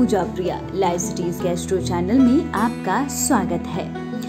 पूजा Priya live cities gastro channel में आपका स्वागत है।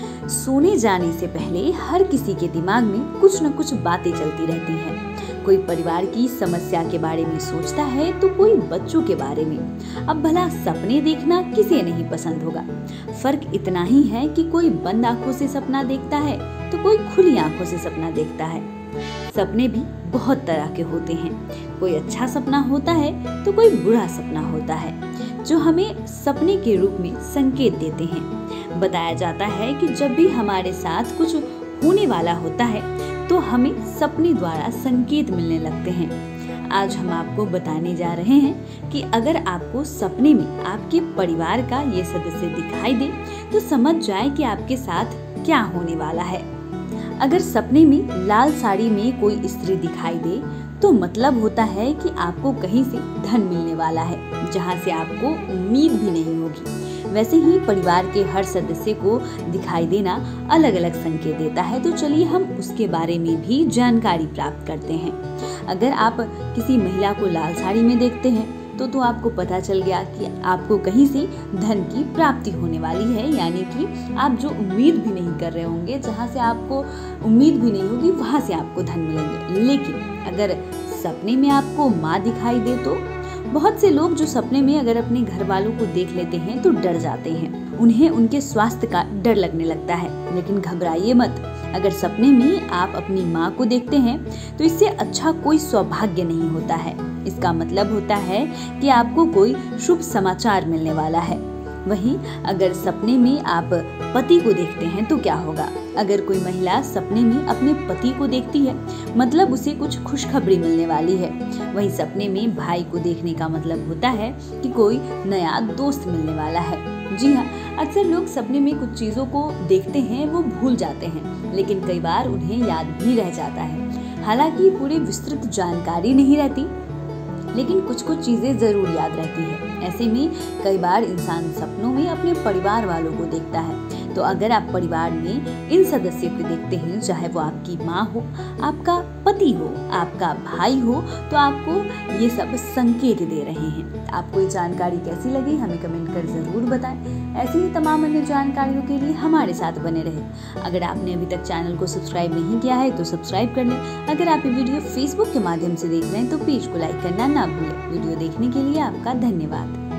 सोने जाने से पहले हर किसी के दिमाग में कुछ न कुछ बातें चलती रहती हैं। कोई परिवार की समस्या के बारे में सोचता है तो कोई बच्चों के बारे में। अब भला सपने देखना किसे नहीं पसंद होगा। फर्क इतना ही है कि कोई बंद आंखों से सपना देखता है तो कोई खुली आंखों से सपना देखता है। सपने भी बहुत तरह के होते हैं। कोई अच्छा सपना होता है तो कोई बुरा सपना होता है जो हमें सपने के रूप में संकेत देते हैं। बताया जाता है कि जब भी हमारे साथ कुछ होने वाला होता है तो हमें सपने द्वारा संकेत मिलने लगते हैं। आज हम आपको बताने जा रहे हैं कि अगर आपको सपने में आपके परिवार का ये सदस्य दिखाई दे तो समझ जाए कि आपके साथ क्या होने वाला है। अगर सपने में लाल साड़ी में कोई स्त्री दिखाई दे तो मतलब होता है कि आपको कहीं से धन मिलने वाला है जहां से आपको उम्मीद भी नहीं होगी। वैसे ही परिवार के हर सदस्य को दिखाई देना अलग अलग संकेत देता है, तो चलिए हम उसके बारे में भी जानकारी प्राप्त करते हैं। अगर आप किसी महिला को लाल साड़ी में देखते हैं तो आपको पता चल गया कि आपको कहीं से धन की प्राप्ति होने वाली है, यानी कि आप जो उम्मीद भी नहीं कर रहे होंगे, जहां से आपको उम्मीद भी नहीं होगी वहां से आपको धन मिलेंगे। लेकिन अगर सपने में आपको माँ दिखाई दे तो बहुत से लोग जो सपने में अगर अपने घर वालों को देख लेते हैं तो डर जाते हैं। उन्हें उनके स्वास्थ्य का डर लगने लगता है। लेकिन घबराइए मत, अगर सपने में आप अपनी माँ को देखते हैं तो इससे अच्छा कोई सौभाग्य नहीं होता है। इसका मतलब होता है कि आपको कोई शुभ समाचार मिलने वाला है। वहीं अगर सपने में आप पति को देखते हैं तो क्या होगा। अगर कोई महिला सपने में अपने पति को देखती है मतलब उसे कुछ खुशखबरी मिलने वाली है। वहीं सपने में भाई को देखने का मतलब होता है कि कोई नया दोस्त मिलने वाला है। जी हाँ, अक्सर लोग सपने में कुछ चीजों को देखते हैं वो भूल जाते हैं, लेकिन कई बार उन्हें याद भी रह जाता है। हालांकि पूरी विस्तृत जानकारी नहीं रहती, लेकिन कुछ कुछ चीजें जरूर याद रहती है। ऐसे में कई बार इंसान सपनों में अपने परिवार वालों को देखता है। तो अगर आप परिवार में इन सदस्यों को देखते हैं, चाहे वो आपकी माँ हो, आपका पति हो, आपका भाई हो, तो आपको ये सब संकेत दे रहे हैं। आपको ये जानकारी कैसी लगी हमें कमेंट कर जरूर बताएं। ऐसी ही तमाम अन्य जानकारियों के लिए हमारे साथ बने रहें। अगर आपने अभी तक चैनल को सब्सक्राइब नहीं किया है तो सब्सक्राइब कर लें। अगर आप ये वीडियो फेसबुक के माध्यम से देख रहे हैं तो पेज को लाइक करना ना भूलें। वीडियो देखने के लिए आपका धन्यवाद।